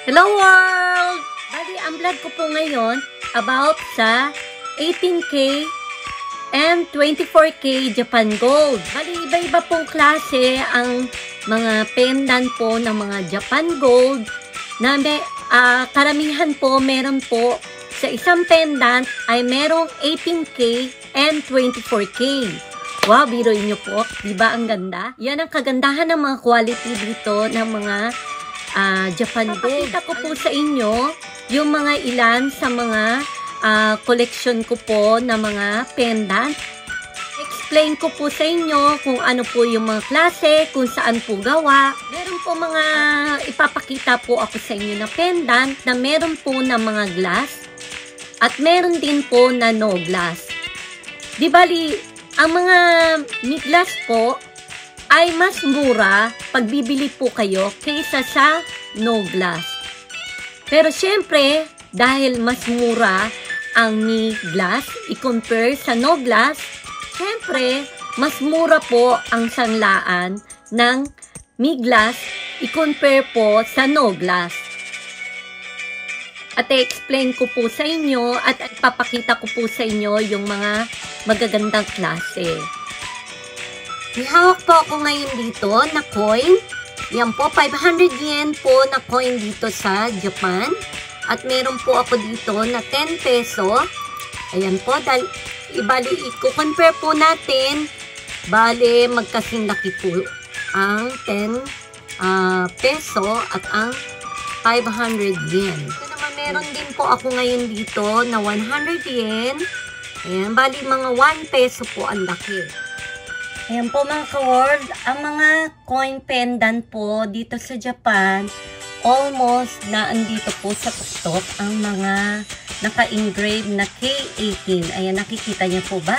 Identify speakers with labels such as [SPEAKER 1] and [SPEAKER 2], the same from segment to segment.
[SPEAKER 1] Hello world! Bali, ang vlog ko po ngayon about sa 18K and 24K Japan Gold. Bali, iba-iba pong klase ang mga pendant po ng mga Japan Gold na may, karamihan po meron po sa isang pendant ay merong 18K and 24K. Wow, biruin nyo po. Diba ang ganda? Yan ang kagandahan ng mga quality dito ng mga Japan Gold. Papakita ko po sa inyo yung mga ilan sa mga collection ko po na mga pendant. Explain ko po sa inyo kung ano po yung mga klase, kung saan po gawa. Meron po mga ipapakita po ako sa inyo na pendant na meron po na mga glass at meron din po na no glass. Di bali, ang mga glass po ay mas mura pag bibili po kayo kaysa sa no glass. Pero syempre, dahil mas mura ang ni glass i-compare sa no glass, syempre, mas mura po ang sanlaan ng mi glass i-compare po sa no glass. At i-explain ko po sa inyo at ipapakita ko po sa inyo yung mga magagandang klase. May hawak po ako ngayon dito na coin. Yan po, 500 yen po na coin dito sa Japan. At meron po ako dito na 10 peso. Ayan po, ibali, i-compare po natin. Bale, magkasing laki po ang 10 peso at ang 500 yen. Ito naman, meron din po ako ngayon dito na 100 yen. Ayan, bali mga 1 peso po ang laki. Ayan po mga ka-world, ang mga coin pendant po dito sa Japan, almost na andito po sa tuktok ang mga naka-engrave na K18. Ayan, nakikita niyo po ba?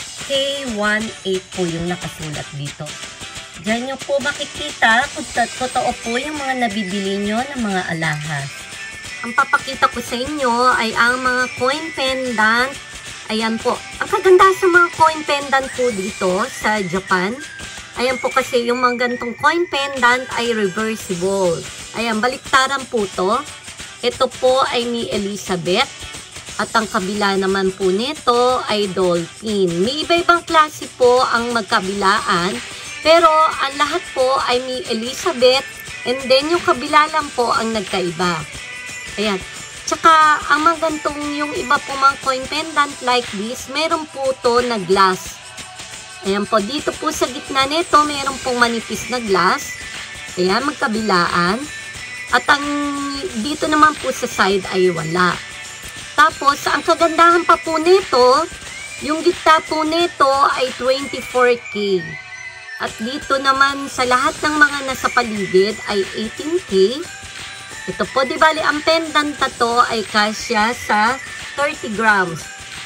[SPEAKER 1] K18 po yung nakasulat dito. Diyan niyo po makikita kung totoo po yung mga nabibili nyo ng mga alahas. Ang papakita ko sa inyo ay ang mga coin pendant. Ayan po. Ang kaganda sa mga coin pendant po dito sa Japan. Ayan po kasi yung mga gantong coin pendant ay reversible. Ayan, baliktaran po to. Ito po ay ni Elizabeth. At ang kabila naman po nito ay dolphin. May iba-ibang klase po ang magkabilaan. Pero ang lahat po ay ni Elizabeth. And then yung kabila lang po ang nagkaiba. Ayan. Tsaka, ang mga gantong yung iba po mga coin pendant like this, meron po to na glass. Ayan po, dito po sa gitna nito, meron pong manipis na glass. Ayan, magkabilaan. At ang dito naman po sa side ay wala. Tapos, ang kagandahan pa po nito, yung gitna po nito ay 24K. At dito naman sa lahat ng mga nasa paligid ay 18K. Ito po, di bali, ang pendant na to ay kasya sa 30 grams.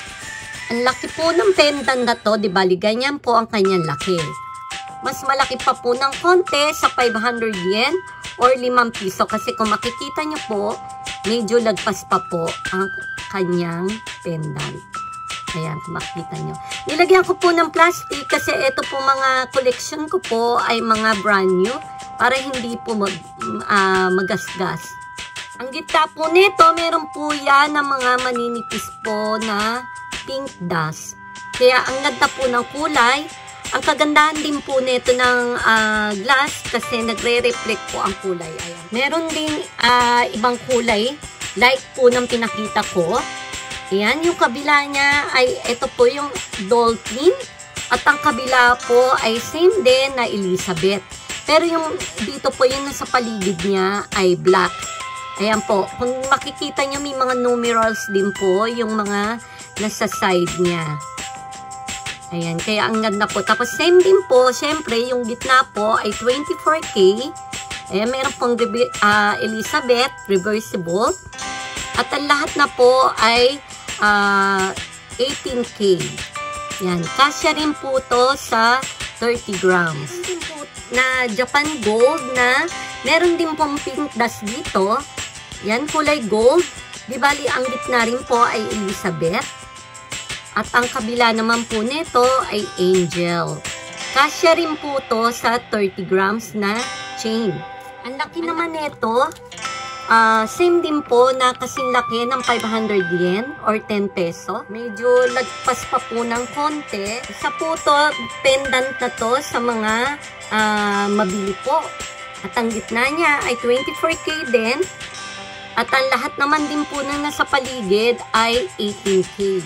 [SPEAKER 1] Ang laki po ng pendant na to, di bali, ganyan po ang kanyang laki. Mas malaki pa po ng konti sa 500 yen or 5 piso. Kasi kung makikita nyo po, medyo lagpas pa po ang kanyang pendant. Ayan, kung makikita nyo. Nilagyan ko po ng plastic kasi ito po mga collection ko po ay mga brand new. Para hindi po magasgas. Ang gitna po nito, meron po yan ng mga maninipis po na pink dust. Kaya ang ganda po ng kulay. Ang kagandahan din po nito ng glass kasi nagre-reflect po ang kulay. Ayan. Meron din ibang kulay like po ng pinakita ko. Ayan, yung kabila niya ay ito po yung dolphin. At ang kabila po ay same din na Elizabeth. Pero yung dito po yung nasa paligid niya ay black. Ayan po. Kung makikita nyo may mga numerals din po yung mga nasa side niya. Ayan. Kaya ang ganda po. Tapos same din po. Syempre yung gitna po ay 24K. Ayan. Meron pong Elizabeth reversible. At ang lahat na po ay 18K. Ayan. Kasya rin po to sa 30 grams. Na Japan Gold na meron din pong pink dust dito. Yan, kulay gold. Di bali, ang gitna rin po ay Elizabeth. At ang kabila naman po nito ay Angel. Kasya rin po to sa 30 grams na chain. Ang laki naman nito. Same din po na kasing laki ng 500 yen or 10 peso. Medyo lagpas pa po ng konti. Isa po to, pendant na to sa mga mabili po. At ang gitna niya ay 24K din. At ang lahat naman din po na nasa paligid ay 18K.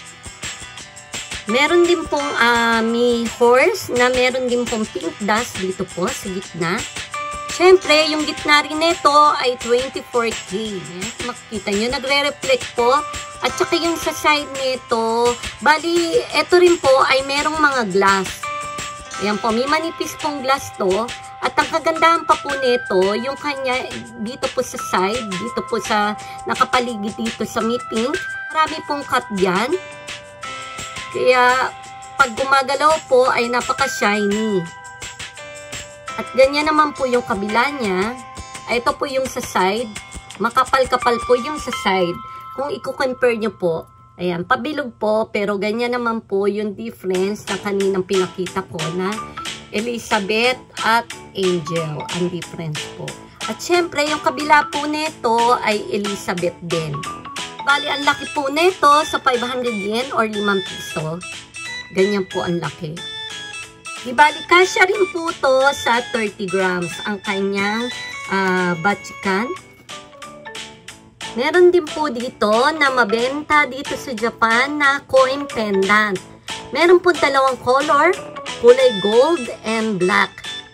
[SPEAKER 1] Meron din pong may horse na meron din pong pink dust dito po sa gitna. Siyempre, yung gitna rin nito ay 24K. Makikita nyo, nagre-reflect po. At saka yung sa side nito, bali, ito rin po ay merong mga glass. Ayan po, may manipis pong glass to. At ang kagandahan pa po nito, yung kanya dito po sa side, dito po sa nakapaligid dito sa may pink. Marami pong cut dyan. Kaya, pag gumagalaw po ay napaka-shiny. At ganyan naman po yung kabila niya. Ito po yung sa side. Makapal-kapal po yung sa side. Kung i-compare nyo po, ayan, pabilog po, pero ganyan naman po yung difference na kaninang pinakita ko na Elizabeth at Angel. Ang difference po. At syempre, yung kabila po nito ay Elizabeth din. Bali, ang laki po nito sa 500 yen or 5 piso. Ganyan po ang laki. Di bali, kasya rin po to sa 30 grams ang kanyang bachikan. Meron din po dito na mabenta dito sa Japan na coin pendant. Meron po dalawang color, kulay gold and black.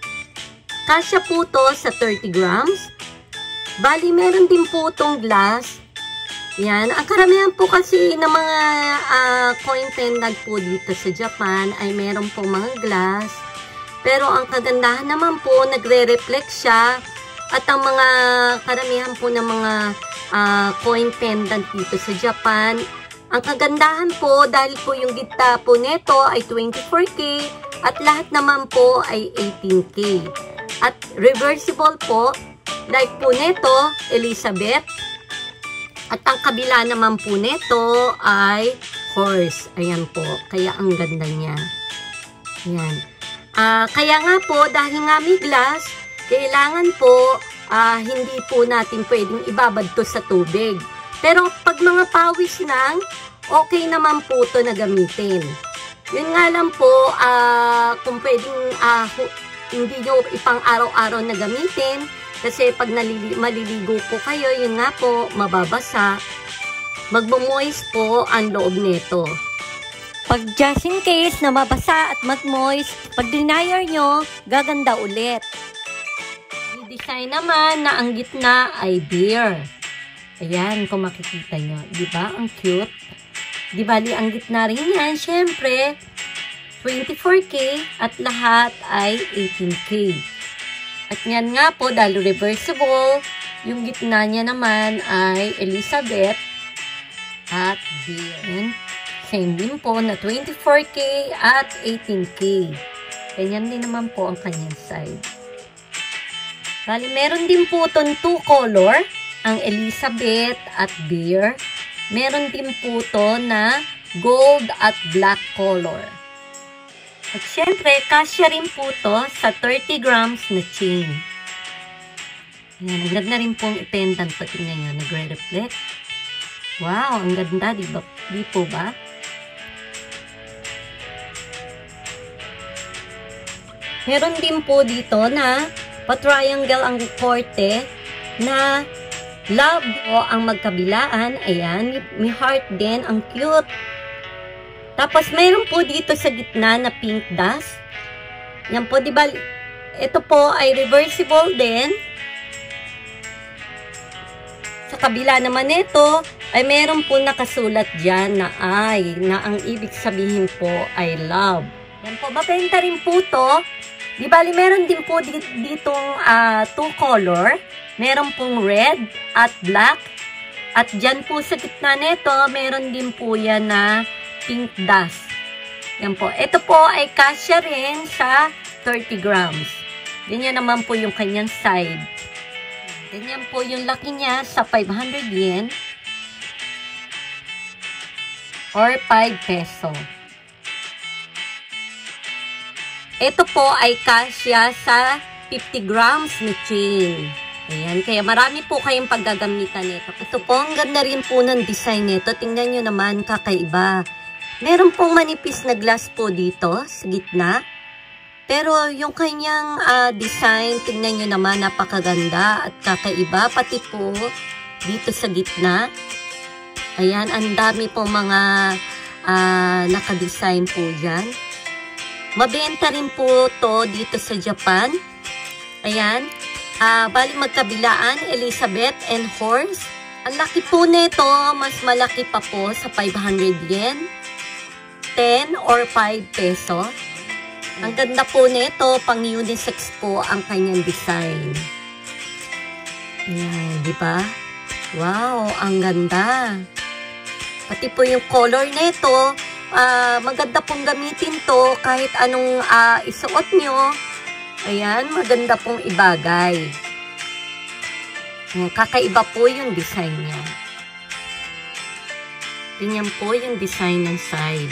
[SPEAKER 1] Kasya po to sa 30 grams. Bali, meron din po itong glass. Yan. Ang karamihan po kasi ng mga coin pendant po dito sa Japan ay meron po mga glass. Pero ang kagandahan naman po, nagre-reflect siya. At ang mga karamihan po ng mga coin pendant dito sa Japan, ang kagandahan po dahil po yung gitna po neto ay 24K at lahat naman po ay 18K. At reversible po, like po neto, Elizabeth. At ang kabila naman po nito ay horse. Ayan po. Kaya ang ganda niya. Ayan. Kaya nga po, dahil nga may glass, kailangan po, hindi po natin pwedeng ibabad to sa tubig. Pero pag mga pawis lang, okay naman po to na gamitin. Yun nga lang po, kung pwedeng hindi nyo ipang araw-araw na gamitin, kasi pag maliligo po kayo, yun nga po, mababasa. Magmo-moist po ang loob nito. Pag just in case na mabasa at mag-moist, pag denier nyo, gaganda ulit. I-design naman na ang gitna ay beer. Ayan, kung makikita nyo. Diba? Ang cute. Di bali, ang gitna rin yan, syempre, 24K at lahat ay 18K. At yan nga po, dahil reversible, yung gitna niya naman ay Elizabeth at beer. Same din po na 24K at 18K. Ganyan din naman po ang kanyang side. Bali, meron din po itong 2 color, ang Elizabeth at beer. Meron din po ito na gold at black color. At syempre, kasya rin po ito sa 30 grams na chain. Ayan, ang ganda rin pong pendant pa. Tingnan nyo, nagre-reflect. Wow, ang ganda, diba? Di po ba? Meron din po dito na pa-triangle ang korte na love po ang magkabilaan. Ayan, may heart din. Ang cute. Tapos, mayroon po dito sa gitna na pink dust. Yan po, diba? Ito po ay reversible din. Sa kabila naman nito, ay mayroon po nakasulat dyan na I, na ang ibig sabihin po ay love. Yan po, mabenta rin po to. Di bali, meron din po ditong 2 color. Meron pong red at black. At dyan po sa gitna nito, meron din po yan na pink dust. Yan po. Ito po ay kasya rin sa 30 grams. Ganyan naman po yung kanyang side. Ganyan po yung laki niya sa 500 yen or 5 peso. Ito po ay kasya sa 50 grams na chain. Ayan, kaya marami po kayong paggagamitan nito. Ito po, ang ganda rin po ng design nito. Tingnan nyo naman, kakaiba. Meron pong manipis na glass po dito sa gitna. Pero yung kanyang design, tingnan nyo naman, napakaganda at kakaiba. Pati po dito sa gitna. Ayan, ang dami pong mga nakadesign po dyan. Mabenta rin po to dito sa Japan. Ayan. Bali magkabilaan, Elizabeth and Horse. Ang laki po nito, mas malaki pa po sa 500 yen, 10 or 5 peso. Ang ganda po nito, pang unisex po ang kanyang design. Ayan, di ba? Wow, ang ganda. Pati po yung color nito, maganda pong gamitin to kahit anong isuot nyo. Ayan, maganda pong ibagay. Kakaiba po yung design niya. Ganyan po yung design ng side.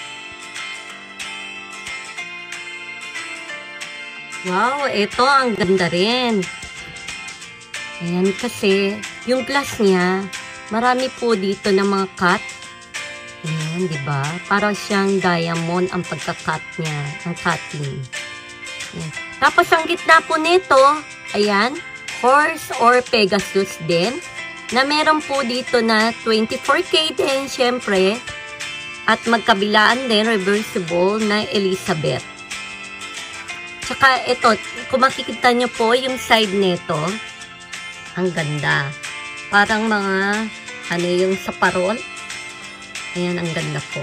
[SPEAKER 1] Wow, ito ang ganda rin. Ayan, kasi yung glass niya, marami po dito ng mga cut. Ayan, diba? Para siyang diamond ang pagka-cut niya, ang cutting. Ayan. Tapos ang gitna po nito, ayan, Horse or Pegasus din, na meron po dito na 24K din, syempre, at magkabilaan din, reversible na Elizabeth. Tsaka ito, kung makikita nyo po yung side nito, ang ganda. Parang mga, ano yung sa parol. Ayan, ang ganda po.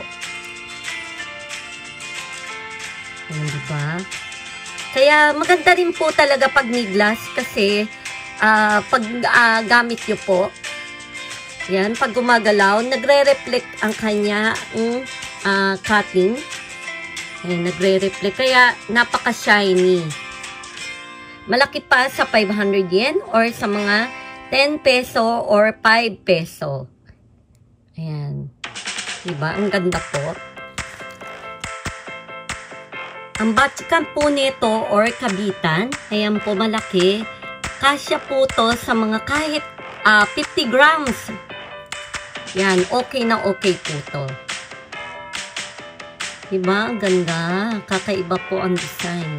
[SPEAKER 1] Ayan, diba? Kaya maganda rin po talaga pag may glass kasi pag gamit nyo po, yan, pag gumagalaw, nagre-reflect ang kanya cutting. Ayan, nagre-reflect. Kaya napaka-shiny. Malaki pa sa 500 yen or sa mga 10 peso or 5 peso. Ayan. Diba? Ang ganda po. Ang batchikan po nito or kabitan, ayan po malaki. Kasya po to sa mga kahit 50 grams. Yan, okay na okay po to. Diba? Ang ganda. Kakaiba po ang design.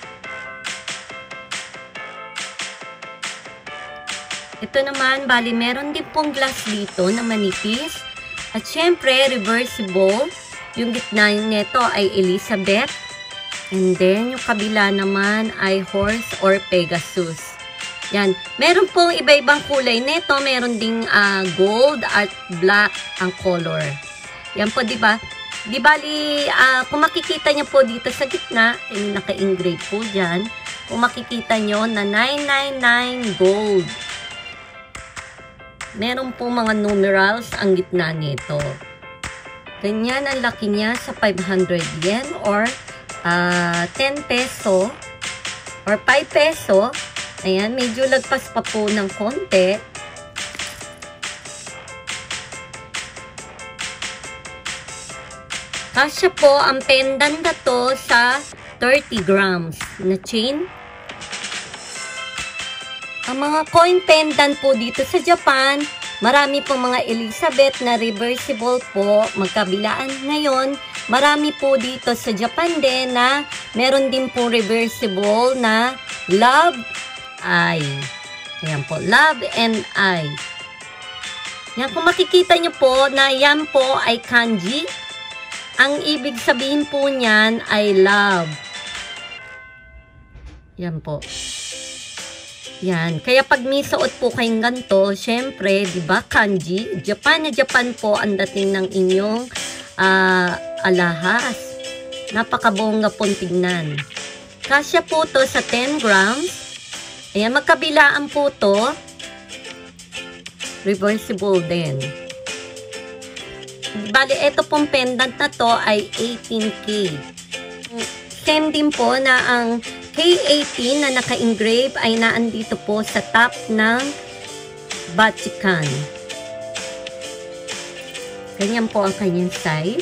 [SPEAKER 1] Ito naman, bali meron din pong glass dito na manipis. At syempre, reversible. Yung gitna nito ay Elizabeth. And then, yung kabila naman ay Horse or Pegasus. Yan. Meron pong iba-ibang kulay nito. Meron ding gold at black ang color. Yan po, diba? Di bali, kung makikita nyo po dito sa gitna, yung naka-engrave po dyan, kung makikita nyo na 999 gold. Meron pong mga numerals ang gitna nito. Ganyan ang laki niya sa 500 yen or 10 peso or 5 peso. Ayan, medyo lagpas pa po ng konti. Kasya po ang pendant na to sa 30 grams na chain. Ang mga coin pendant po dito sa Japan, marami po mga Elizabeth na reversible po, magkabilaan. Ngayon, marami po dito sa Japan din na meron din po reversible na Love Eye. Ayan po, Love and Eye. Yan, kung makikita nyo po na yan po ay kanji. Ang ibig sabihin po niyan ay love. Yan po. Yan. Kaya pag may suot po kayong ganito, syempre, di ba, kanji, Japan na Japan po ang dating ng inyong alahas. Napakabongga pong tingnan. Kasya po to sa 10 grams. Ayan, magkabilaan po to. Reversible din. Bali, ito pong pendant na to ay 18K. Same din po na ang K18 na naka-engrave ay naandito po sa top ng batchikan. Ganyan po ang kanyang size.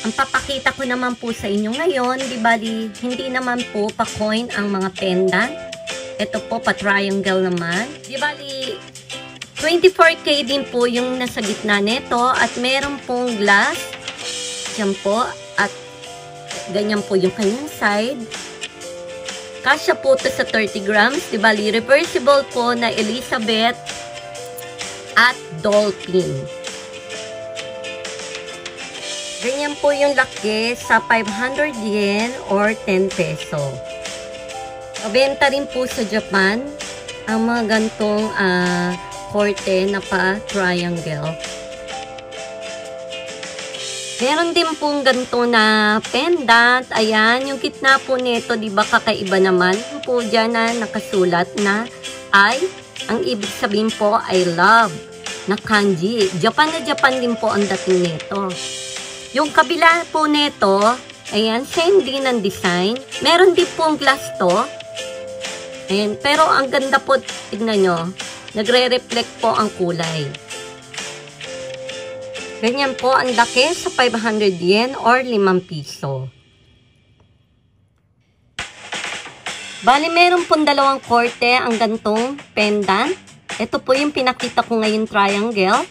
[SPEAKER 1] Ang papakita ko naman po sa inyo ngayon, di bali, hindi naman po pa-coin ang mga pendant. Ito po, pa-triangle naman. Di bali, 24K din po yung nasa gitna nito at meron pong glass. Yan po, at ganyan po yung kanyang side. Kasya po ito sa 30 grams. Di bali, reversible po na Elizabeth at Dolphin. Ganyan po yung laki sa 500 yen or 10 peso. Mabenta rin po sa Japan ang mga gantong korte na pa-triangle. Meron din pong ganito na pendant. Ayan, yung gitna po nito, di ba kakaiba naman? Yung po dyan na nakasulat na I, ang ibig sabihin po ay love na kanji. Japan na Japan din po ang dating nito. Yung kabila po nito, ayan, same din ang design. Meron din pong glass to. Ayan, pero ang ganda po, tignan nyo, nagre-reflect po ang kulay. Ganyan po ang laki sa 500 yen or 5 piso. Bali, meron pong dalawang korte ang gantong pendant. Ito po yung pinakita ko ngayon triangle.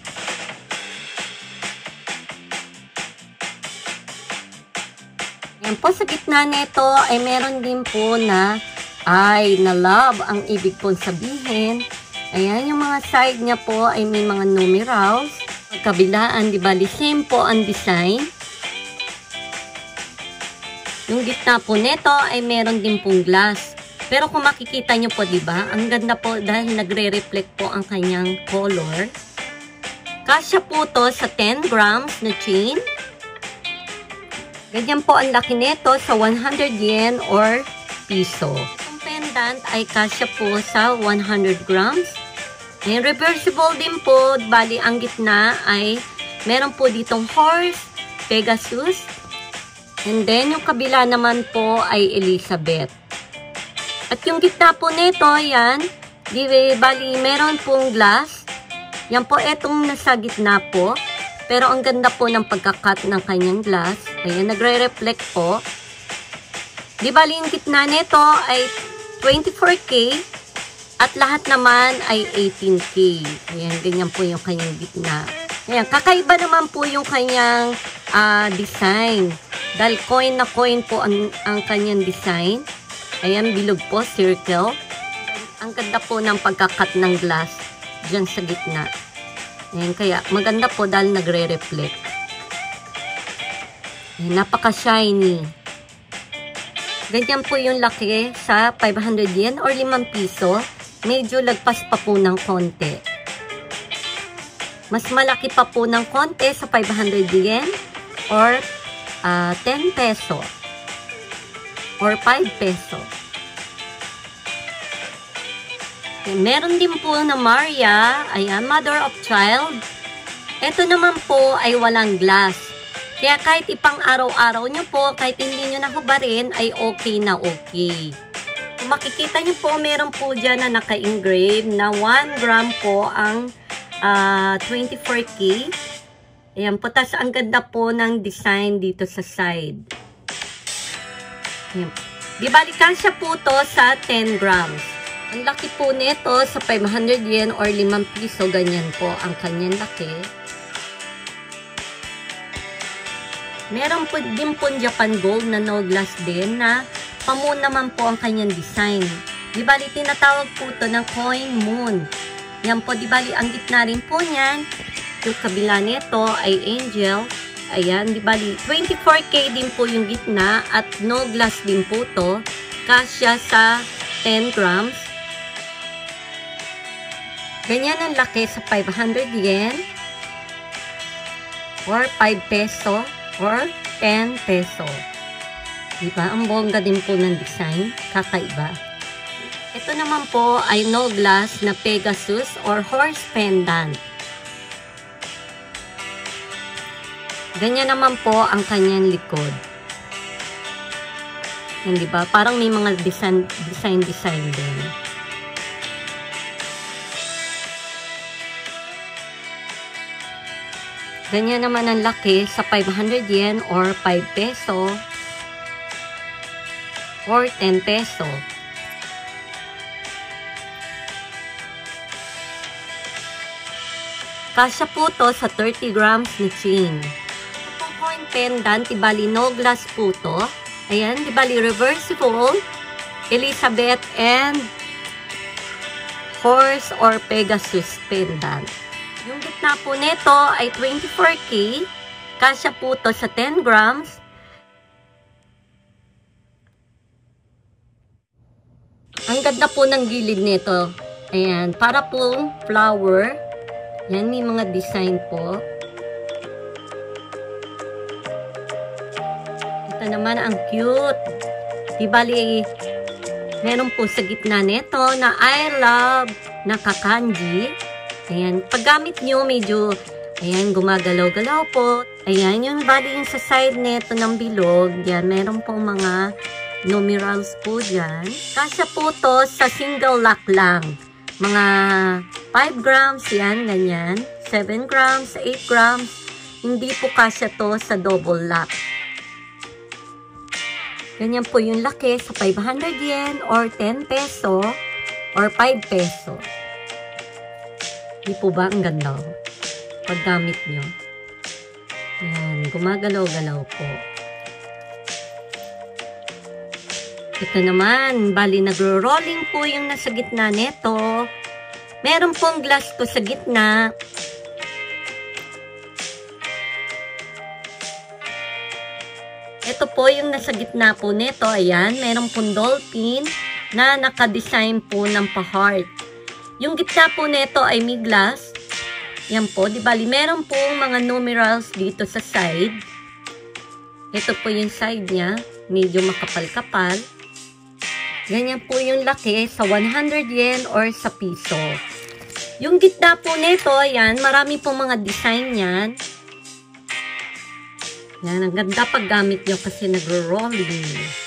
[SPEAKER 1] Yan po, sa gitna nito ay meron din po na ay na love ang ibig pong sabihin. Ayan, yung mga side niya po ay may mga numerals. Kabilaan, di ba, same po ang design. Yung gitna po nito ay meron din pong glass. Pero kung makikita nyo po, di ba, ang ganda po dahil nagre-reflect po ang kanyang color. Kasya po to sa 10 grams na chain. Ganyan po ang laki nito sa 100 yen or piso. Ang pendant ay kasya po sa 100 grams. And reversible din po, bali ang gitna ay meron po ditong horse, Pegasus. And then yung kabila naman po ay Elizabeth. At yung gitna po nito, yan, bali meron pong glass. Yan po, etong nasa gitna po. Pero ang ganda po ng pagkakat ng kanyang glass. Ayan, nagre-reflect po. Di bali yung gitna nito ay 24K at lahat naman ay 18K. Ayan, ganyan po yung kanyang gitna. Ayan, kakaiba naman po yung kanyang design. Dahil coin na coin po ang kanyang design. Ayan, bilog po, circle. Ang ganda po ng pagkakat ng glass dyan sa gitna. Ayan, kaya maganda po dahil nagre-reflect. Napaka-shiny. Ganyan po yung laki sa 500 yen or 5 piso. Medyo lagpas pa po ng konti. Mas malaki pa po ng konti sa 500 yen or 10 peso or 5 peso. Meron din po na Maria, ayan, mother of child. Ito naman po ay walang glass. Kaya kahit ipang araw-araw nyo po, kahit hindi nyo nahubarin, ay okay na okay. Kung makikita nyo po, meron po dyan na naka-engrave na 1 gram po ang 24K. Ayan po, tas ang ganda po ng design dito sa side. Ayan. Di balikan siya po to sa 10 grams. Ang laki po nito sa 500 yen or 5 piso, ganyan po ang kanyang laki. Meron po din po Japan Gold na no glass din na pa-moon naman po ang kanyang design. Di bali tinatawag po ito ng coin moon. Yan po, di bali ang gitna rin po niyan. Yung kabila nito ay angel. Ayan, di bali 24K din po yung gitna at no glass din po to. Kasya sa 10 grams. Ganyan ang laki sa 500 yen or 5 peso or 10 peso. Diba? Ang bongga din po ng design. Kakaiba. Ito naman po ay no glass na Pegasus or horse pendant. Ganyan naman po ang kanyang likod. Yan, diba? Parang may mga design din. Ganyan naman ang laki sa 500 yen or 5 peso or 10 peso. Kasya po to sa 30 grams ni chain. Ito po yung pendant, tibali no glass po to. Ayan, tibali reversible, Elizabeth and Horse or Pegasus pendant. Yung gitna po nito ay 24K. Kasya po to sa 10 grams. Ang ganda po ng gilid nito. Ayan, para pong flower. Yan, may mga design po. Ito naman, ang cute. Di bali, meron po sa gitna nito na I love nakakanji. Ayan, paggamit nyo, medyo, ayan, gumagalaw-galaw po. Ayan, yung bali yung sa side nito ng bilog. Yan, meron pong mga numerals po dyan. Kasya po to sa single lock lang. Mga 5 grams, yan, ganyan. 7 grams, 8 grams. Hindi po kasya to sa double lock. Ganyan po yung laki sa 500 yen or 10 peso or 5 peso. Hindi po ba ang ganda? Paggamit nyo. Yan, gumagalaw-galaw po. Ito naman, bali nagro-rolling po yung nasa gitna nito. Meron pong glass ko sa gitna. Ito po yung nasa gitna po nito. Ayan, meron pong dolphin na nakadesign po ng pa-heart. Yung gitna po nito ay may glass. Yan po, di bali meron pong mga numerals dito sa side. Ito po yung side niya. Medyo makapal-kapal. Ganyan po yung laki sa 100 yen or sa piso. Yung gitna po nito, ayan, marami pong mga design yan. Yan, ang ganda pag gamit nyo kasi nagro-rolling.